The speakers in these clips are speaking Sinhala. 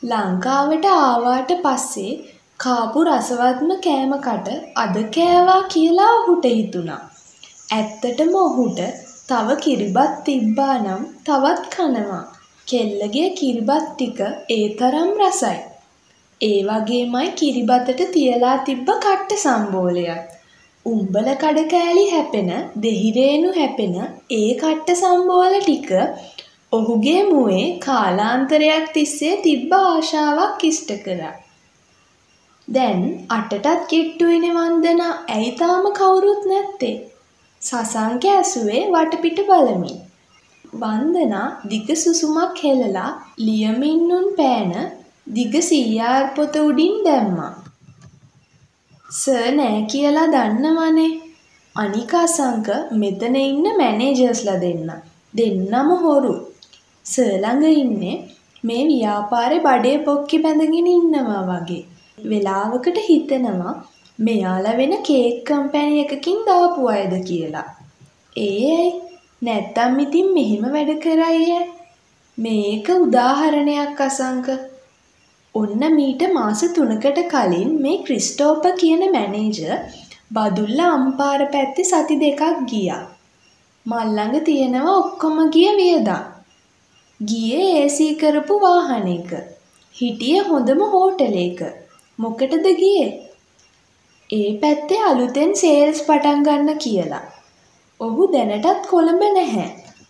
ලංකාවට ආවාට පස්සේ කාපු රසවත්ම කෑමකට අද කෑවා කියලා ඔහුට හිතුණා. ඇත්තටම ඔහුට තව කිරිබත් තිබ්බා නම් තවත් කනවා. කෙල්ලගේ කිරිබත් ටික ඒ තරම් රසයි. ඒ වගේමයි කිරිබතට තියලා තිබ්බ කට්ට සම්බෝලයක්. උම්බල කඩ කෑලි හැපෙන, දෙහිරේනු හැපෙන ඒ කට්ට සම්බෝල ටික ඔහුගේ මුවේ කාලාන්තරයක් තිස්සේ තිබ්බ ආශාවක් ඉෂ්ට කරා. දැන් අටටත් කිට්ටුයිනේ වන්දනා. ඇයි තාම කවුරුත් නැත්තේ? සසංක ඇසුවේ වටපිට බලමින්. වන්දනා දිග සුසුමක් හෙලලා ලියමින්නුන් පෑන දිග සීයාර් පොත උඩින් දැම්මා. සර් නෑ කියලා දන්නවනේ. අනික අසංක මෙතන ඉන්න මැනේජර්ස්ලා දෙන්නම හොරු. සර් ළඟ ඉන්නේ මේ ව්‍යාපාරේ බඩේ පොක්කි බැඳගෙන ඉන්නවා වගේ. වෙලාවකට හිතෙනවා මෙයාලා වෙන කේක් කම්පැනි එකකින් දාපු අයද කියලා. ඇයි නැත්තම් ඉතින් මෙහෙම වැඩ කරයි. මේක උදාහරණයක් අසංක. ඔන්න මීට මාස 3කට කලින් මේ ක්‍රිස්ටෝපර් කියන මැනේජර් බදුල්ල අම්පාර පැත්තේ සති 2ක් ගියා. මල් ළඟ තියෙනවා ඔක්කොම ගිය වියදම්. ගියේ AC කරපු වාහනයක. හිටියේ හොඳම හෝටලයක. මොකටද ගියේ? ඒ පැත්තේ අලුතෙන් සේල්ස් පටන් ගන්න කියලා. ඔහු දැනටත් කොළඹ නැහැ.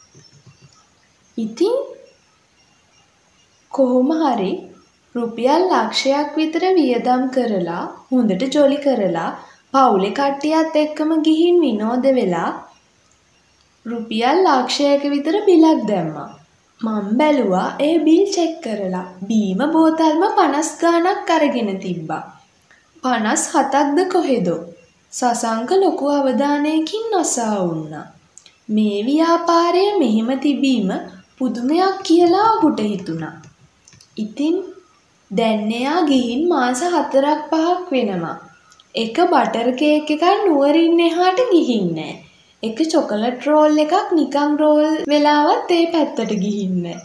ඉතින් කොහොම හරි රුපියල් ලක්ෂයක් විතර වියදම් කරලා හොඳට ජොලි කරලා පවුලේ කට්ටියත් එක්කම ගිහින් විනෝද වෙලා රුපියල් ලක්ෂයක විතර බිලක් දැම්මා. මම බැලුවා ඒ බිල් චෙක් කරලා. බීම බෝතල්ම 50 ගාණක් අරගෙන තිබ්බා. 57ක්ද කොහෙදෝ. සසංක ලොකු අවධානයකින් අසා වුණා. මේ ව්‍යාපාරය මෙහෙම තිබීම පුදුමයක් කියලා ඔහුට හිතුණා. ඉතින් දැන් එයා ගිහින් මාස 4-5ක් වෙනවා. එක බටර් කේක් එකක් නුවරින් එහාට ගිහින් නැහැ. එක චොකලට් රෝල් එකක් නිකන් රෝල් වෙලාවත් ඒ පැත්තට ගිහින් නැහැ.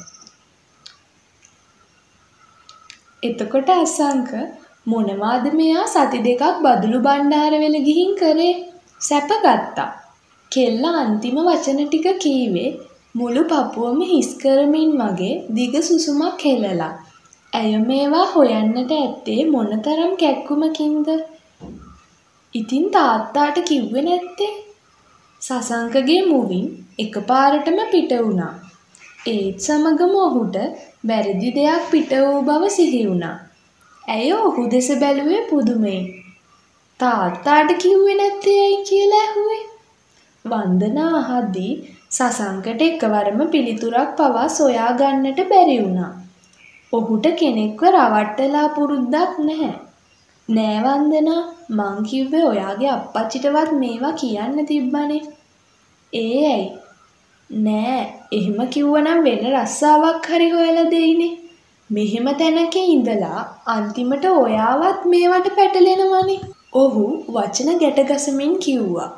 එතකොට අසංක මොනවාද මෙයා සති 2ක් බදුලු බණ්ඩාරවෙල ගිහින් කරේ? සැප ගත්තා. කෙල්ල අන්තිම වචන ටික කීවේ මුළු පපුවම හිස් කරමින් වගේ දිග සුසුමක් හෙලලා. ඇය මේවා හොයන්නට ඇත්තේ මොනතරම් කැක්කුමකින්ද? ඉතින් තාත්තාට කිව්වේ නැත්තේ? සසංකගේ මුවින් එකපාරටම පිට වුණා. ඒත් සමගම ඔහුට වැරදි දෙයක් පිට වූ බව සිහි වුණා. ඇය ඔහු දෙස බැලුවේ පුදුමයෙන්. තාත්තාට කිව්වේ නැත්තේ ඇයි කියලා ඇහුවේ. වන්දනා අහද්දී සසංකට එකවරම පිළිතුරක් පවා සොයා ගන්නට බැරි වුණා. ඔහුට කෙනෙක්ව රවට්ටලා පුරුද්දක් නැහැ. නෑ වන්දනා, මං කිව්වේ ඔයාගේ අප්පච්චිටවත් මේවා කියන්න තිබ්බනේ. ඇයි? නෑ, එහෙම කිව්වනම් වෙන රස්සාවක් හරි හොයලා දෙයිනේ. මෙහෙම තැනක ඉඳලා අන්තිමට ඔයාවත් මේවට පැටලෙනවනේ. ඔහු වචන ගැටගසමින් කිව්වා.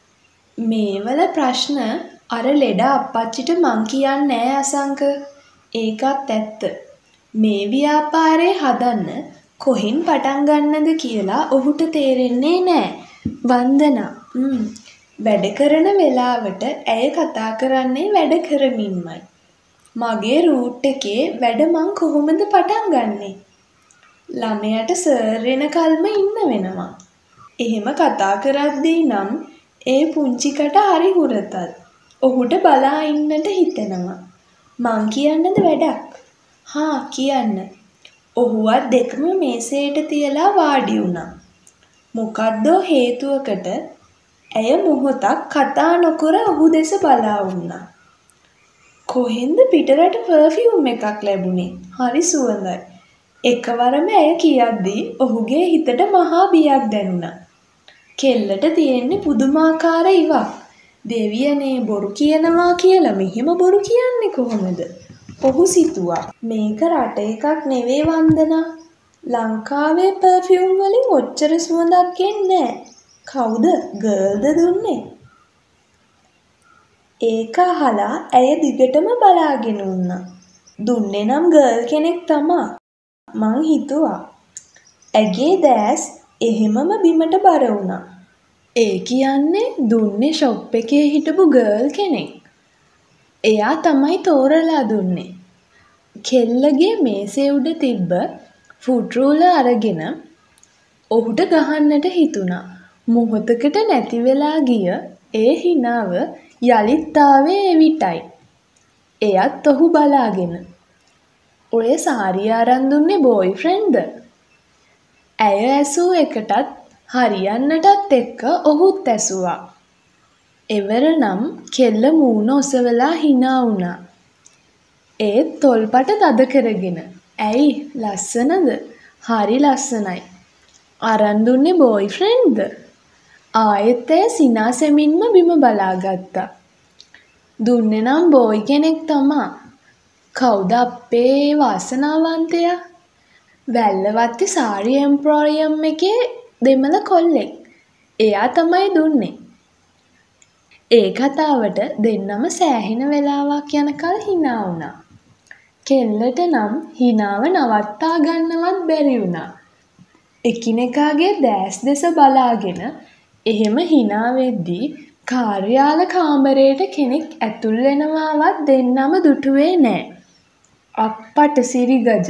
මේවල ප්‍රශ්න අර ලෙඩ අප්පච්චිට මං කියන්නේ නෑ අසංක. ඒකත් ඇත්ත. මේ ව්‍යාපාරේ හදන්න කොහෙන් පටන් ගන්නද කියලා ඔහුට තේරෙන්නේ නෑ. වන්දනා වැඩ කරන වෙලාවට ඇය කතා කරන්නේ වැඩ කරමින්මයි. මගේ රූට් එකේ වැඩ මං කොහොමද පටන් ගන්නෙ? ළමයට සර් එනකල්ම ඉන්න වෙනවා. එහෙම කතා කරද්දී නම් ඒ පුංචිකට හරි හුරතල්. ඔහුට බලා ඉන්නට හිතෙනවා. මං කියන්නද වැඩක්? හා කියන්න. ඔහුවත් දෙකම මේසයට තියලා වාඩි වුණා. මොකද්දෝ හේතුවකට ඇය මොහොතක් කතා නොකර ඔහු දෙස බලා වුණා. කොහෙන්ද පිටරට පර්ෆියුම් එකක් ලැබුණේ? හරි සුවඳයි. එකවරම ඇය කියද්දී ඔහුගේ හිතට මහා බියක් දැනුණා. කෙල්ලට තියෙන්නේ පුදුමාකාර ඉවක්. දෙවියනේ බොරු කියනවා කියලා මෙහෙම බොරු කියන්නේ කොහොමද? ඔහු සිතුවා. මේක රට එකක් නෙවෙයි වන්දනා. ලංකාවේ පර්ෆියුම් වලින් ඔච්චර සුවඳක් එන්නේ නැහැ. කවුද? ගර්ල්ද දුන්නේ? ඒක අහලා ඇය දිගටම බලාගෙන වුණා. දුන්නේ නම් ගර්ල් කෙනෙක් තමා. මං හිතුවා. ඇගේ දෑස් එහෙමම බිමට බර වුණා. ඒ කියන්නේ දුන්නේ ෂොප් එකේ හිටපු ගර්ල් කෙනෙක්. එයා තමයි තෝරලා දුන්නේ. කෙල්ලගේ මේසේ උඩ තිබ්බ ෆුට් රූලර් අරගෙන ඔහුට ගහන්නට හිතුණා. මොහොතකට නැති වෙලා ගිය ඒ හිනාව යලිත් ආවේ එවිටයි. එයත් ඔහු බලාගෙන. ඔය සාරිය අරන් දුන්නේ බෝයිෆ්‍රෙන්ඩ්ද? ඇය ඇසූ එකටත් හරියන්නටත් එක්ක ඔහුත් ඇසුවා. එවරනම් කෙල්ල මූණ ඔසවලා හිනා වුණා. ඒත් තොල්පට තද කරගෙන. ඇයි ලස්සනද? හරි ලස්සනයි. අරන් දුන්නේ බෝයිෆ්‍රෙන්ඩ්ද? ආයෙත් ඇය සිනාසෙමින්ම බිම බලාගත්තා. දුන්නේ නම් බෝයි කෙනෙක් තමා. කවුද අපේ වාසනාවන්තයා? වැල්ලවත්තේ සාරි එම්ප්‍රෝරියම් එකේ දෙමළ කොල්ලෙක්. එයා තමයි දුන්නේ. ඒ කතාවට දෙන්නම සෑහෙන වෙලාවක් යනකල් හිනා වුණා. කෙල්ලට නම් හිනාව නවත්තා ගන්නවත් බැරි වුණා. එකිනෙකාගේ දෑස් දෙස බලාගෙන එහෙම හිනා වෙද්දී කාර්යාල කාමරේට කෙනෙක් ඇතුල් වෙනවාවත් දෙන්නම දුටුවේ නෑ. අප්පට සිරිගජ.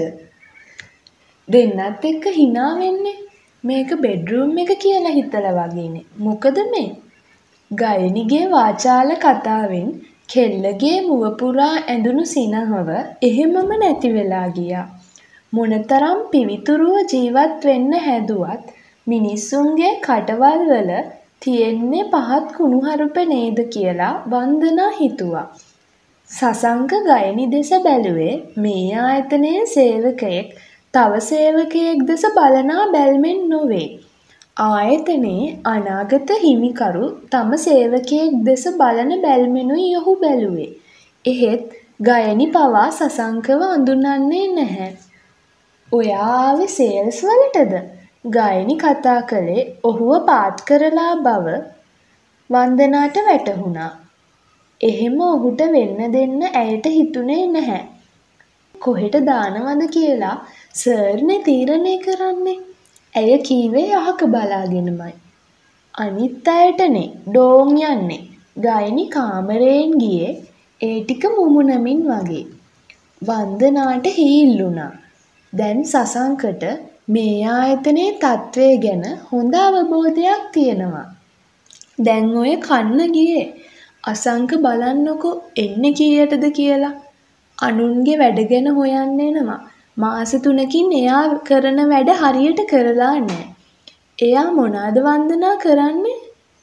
දෙන්නත් එක්ක හිනා වෙන්නේ. මේක බෙඩ්රූම් එක කියලා හිතලා වගේනේ. මොකද මේ? ගයනිගේ වාචාල කතාවෙන් කෙල්ලගේ මුව පුරා ඇඳුණු සිනහව එහෙමම නැති වෙලා ගියා. මොනතරම් පිවිතුරුව ජීවත් වෙන්න හැදුවත් මිනිස්සුන්ගේ කටවල් වල තියෙන්නේ පහත් කුණුහරුප නේද කියලා වන්දනා හිතුවා. සසංක ගයනි දෙස බැලුවේ මේ ආයතනයේ සේවකයෙක් තව සේවකයෙක් දෙස බලනා බැල්මෙන් නොවේ. ආයතනයේ අනාගත හිමිකරු තම සේවකයෙක් දෙස බලන බැල්මෙනුයි ඔහු බැලුවේ. එහෙත් ගයනි පවා සසංකව අඳුනන්නේ නැහැ. ඔයා ආවේ සේල්ස් වලටද? ගයනි කතා කළේ ඔහුව පාත් කරලා බව වන්දනාට වැටහුණා. එහෙම ඔහුට වෙන්න දෙන්න ඇයට හිතුනේ නැහැ. කොහෙට දානවද කියලා සර්නේ තීරණය කරන්නේ. ඇය කීවේ අහක බලාගෙනමයි. අනිත් අයටනේ ඩෝන් යන්නේ. ගයනි කාමරයෙන් ගියේ ඒ ටික මුමුණමින් වගේ. වන්දනාට හීල්ලුණා. දැන් සසංකට මේ ආයතනයේ තත්ත්වය ගැන හොඳ අවබෝධයක් තියෙනවා. දැන් ඔය කන්න ගියේ අසංක බලන්නකෝ එන්නේ කීයටද කියලා. අනුන්ගේ වැඩ ගැන හොයන්න එනවා. මාස 3කින් එයා කරන වැඩ හරියට කරලා නැහැ. එයා මොනවාද වන්දනා කරන්නේ?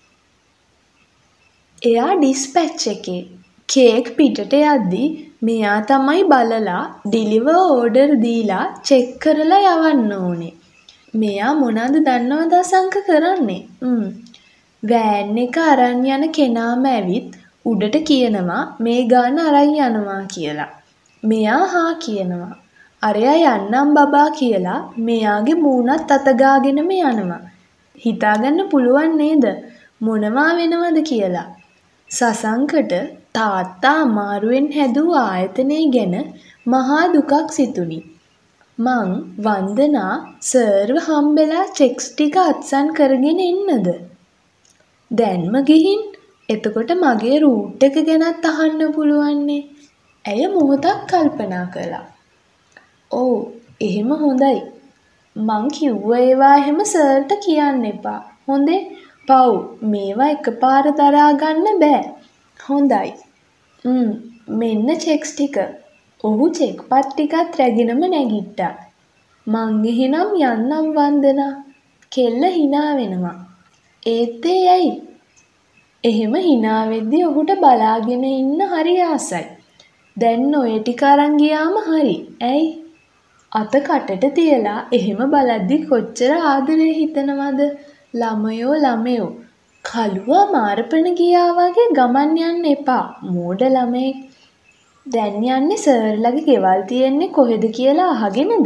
එයා ඩිස්පැච් එකේ කේක් පිටට යද්දී මෙයා තමයි බලලා ඩිලිවර් ඕඩර් දීලා චෙක් කරලා යවන්න ඕනේ. මෙයා මොනවාද දන්නවද අසංක කරන්නේ? වෑන් එක අරන් යන කෙනාම ඇවිත් උඩට කියනවා මේ ගාන අරන් යනවා කියලා. මෙයා හා කියනවා. අරයා යන්නම් බබා කියලා මෙයාගේ මූණත් අතගාගෙනම යනවා. හිතාගන්න පුළුවන් නේද මොනවා වෙනවද කියලා. සසංකට තාත්තා අමාරුවෙන් හැදූ ආයතනය ගැන මහා දුකක් සිතුනි. මං වන්දනා සර්ව හම්බෙලා චෙක්ස් ටික අත්සන් කරගෙන එන්නද? දැන්ම ගිහින් එතකොට මගේ රූට් එක ගැනත් අහන්න පුළුවන්නේ. ඇය මොහොතක් කල්පනා කළා. ඔව් එහෙම හොඳයි. මං කිව්ව ඒවා එහෙම සර්ට කියන්න එපා. හොඳේ? පව් මේවා එකපාර දරා ගන්න බෑ. හොඳයි. මෙන්න චෙක්ස් ටික. ඔහු චෙක්පත් ටිකත් රැගෙනම නැගිට්ටා. මං එහෙනම් යන්නම් වන්දනා. කෙල්ල hina වෙනවා. ඒත් ඒ ඇයි? එහෙම hina වෙද්දී ඔහුට බලාගෙන ඉන්න හරි ආසයි. දැන් ඔය ටික අරන් ගියාම හරි. ඇයි? අත කටට තියලා එහෙම බලද්දි කොච්චර ආදරේ හිතනවද? ළමයෝ කළුවා මාරපණ ගියා වගේ ගමන් යන්න එපා. මෝඩ ළමයෙක්. දැන් යන්නේ සර්ලගේ ගෙවල් තියෙන්නේ කොහෙද කියලා අහගෙනද?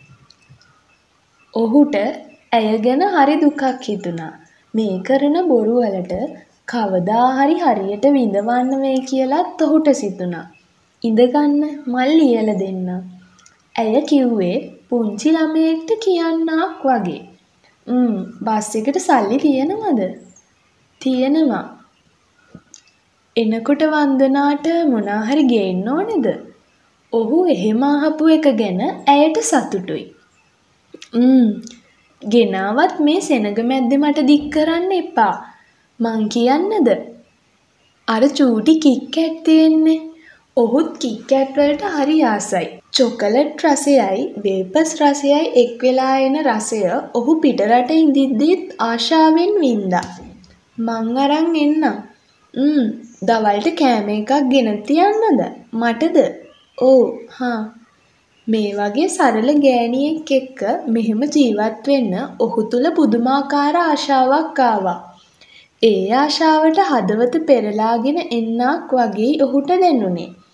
ඔහුට ඇය ගැන හරි දුකක් හිතුණා. මේ කරන බොරු වලට කවදා හරි හරියට විඳවන්න වෙයි කියලාත් ඔහුට සිතුණා. ඉඳගන්න මල් ලියලා දෙන්න. ඇය කිව්වේ පුංචි ළමයෙක්ට කියන්නාක් වගේ. බස් එකට සල්ලි තියෙනවද? තියෙනවා. එනකොට වන්දනාට මොනා හරි ගේන්න ඕනේද? ඔහු එහෙම අහපු එක ගැන ඇයට සතුටුයි. ගෙනාවත් මේ සෙනග මැද්දේ මට දික් කරන්න එපා. මං කියන්නද? අර චූටි කිට්කැට් තියෙන්නේ. ඔහුත් කිට්කැට් වලට හරි ආසයි. චොකලට් රසයයි වේපස් රසයයි එක් වෙලා එන රසය ඔහු පිටරට ඉඳිද්දිත් ආශාවෙන් වින්දා. මං අරන් එන්නම්. දවල්ට කෑම එකක් ගෙන තියන්නද? මටද? ඔව් හා. මේ වගේ සරල ගෑණියෙක් එක්ක මෙහෙම ජීවත් වෙන්න ඔහු තුල පුදුමාකාර ආශාවක් ආවා. ඒ ආශාවට හදවත පෙරලාගෙන එන්නක් වගේ ඔහුට දැනුනේ.